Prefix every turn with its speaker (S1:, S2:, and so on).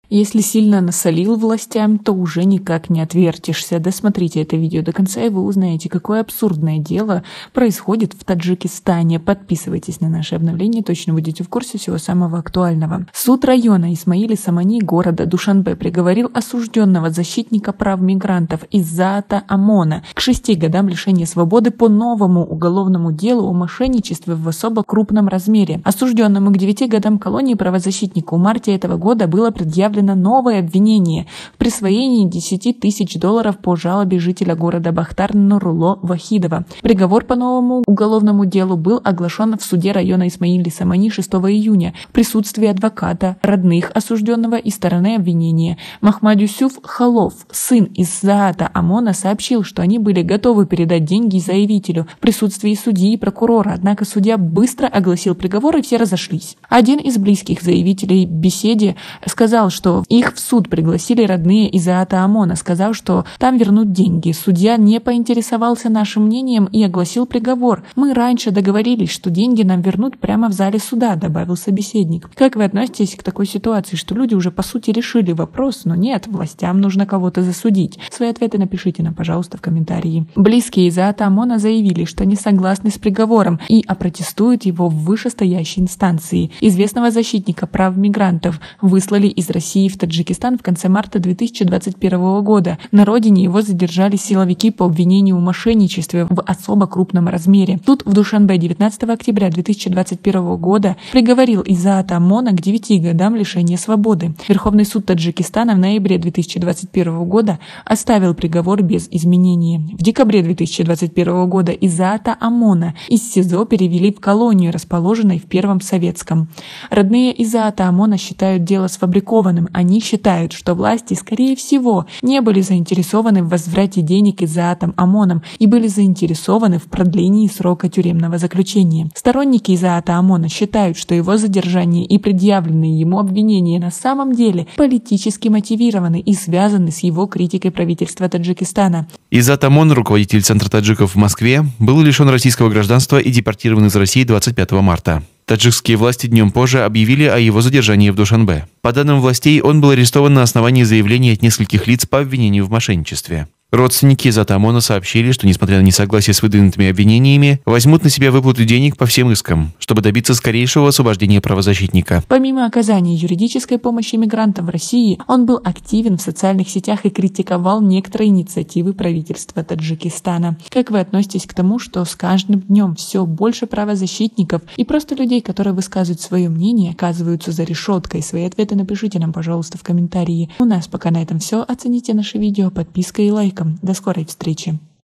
S1: Если сильно насолил властям, то уже никак не отвертишься. Досмотрите это видео до конца, и вы узнаете, какое абсурдное дело происходит в Таджикистане. Подписывайтесь на наши обновления, точно будете в курсе всего самого актуального. Суд района Исмаили Самани города Душанбе приговорил осужденного защитника прав мигрантов Иззаата Амона к 6 годам лишения свободы по новому уголовному делу о мошенничестве в особо крупном размере. Осужденному к 9 годам колонии правозащитнику в марте этого года было предъявлено новое обвинение в присвоении $10 тысяч по жалобе жителя города Бахтар Нурулло Вахидова. Приговор по новому уголовному делу был оглашен в суде района Исмаили Самани 6 июня в присутствии адвоката, родных осужденного и стороны обвинения. Махмад Юсуф Халов, сын Иззаата Амона, сообщил, что они были готовы передать деньги заявителю в присутствии судьи и прокурора, однако судья быстро огласил приговор, и все разошлись. Один из близких заявителей в беседе сказал, что их в суд пригласили родные Иззаата Амона, сказав, что там вернут деньги. Судья не поинтересовался нашим мнением и огласил приговор. «Мы раньше договорились, что деньги нам вернут прямо в зале суда», — добавил собеседник. Как вы относитесь к такой ситуации, что люди уже по сути решили вопрос, но нет, властям нужно кого-то засудить? Свои ответы напишите нам, пожалуйста, в комментарии. Близкие Иззаата Амона заявили, что не согласны с приговором и опротестуют его в вышестоящей инстанции. Известного защитника прав мигрантов выслали из России в Таджикистан в конце марта 2021 года. На родине его задержали силовики по обвинению в мошенничестве в особо крупном размере. Суд в Душанбе 19 октября 2021 года приговорил Иззаата Амона к 9 годам лишения свободы. Верховный суд Таджикистана в ноябре 2021 года оставил приговор без изменения. В декабре 2021 года Иззаата Амона из СИЗО перевели в колонию, расположенной в Первом Советском. Родные Иззаата Амона считают дело сфабрикованным. Они считают, что власти, скорее всего, не были заинтересованы в возврате денег Иззаатом Амоном и были заинтересованы в продлении срока тюремного заключения. Сторонники Иззаата Амона считают, что его задержание и предъявленные ему обвинения на самом деле политически мотивированы и связаны с его критикой правительства Таджикистана.
S2: Иззаат Амон, руководитель Центра таджиков в Москве, был лишен российского гражданства и депортирован из России 25 марта. Таджикские власти днем позже объявили о его задержании в Душанбе. По данным властей, он был арестован на основании заявлений от нескольких лиц по обвинению в мошенничестве. Родственники Иззаата Амона сообщили, что, несмотря на несогласие с выдвинутыми обвинениями, возьмут на себя выплату денег по всем искам, чтобы добиться скорейшего освобождения правозащитника.
S1: Помимо оказания юридической помощи мигрантам в России, он был активен в социальных сетях и критиковал некоторые инициативы правительства Таджикистана. Как вы относитесь к тому, что с каждым днем все больше правозащитников и просто людей, которые высказывают свое мнение, оказываются за решеткой? Свои ответы напишите нам, пожалуйста, в комментарии. У нас пока на этом все. Оцените наше видео подпиской и лайком. До скорой встречи!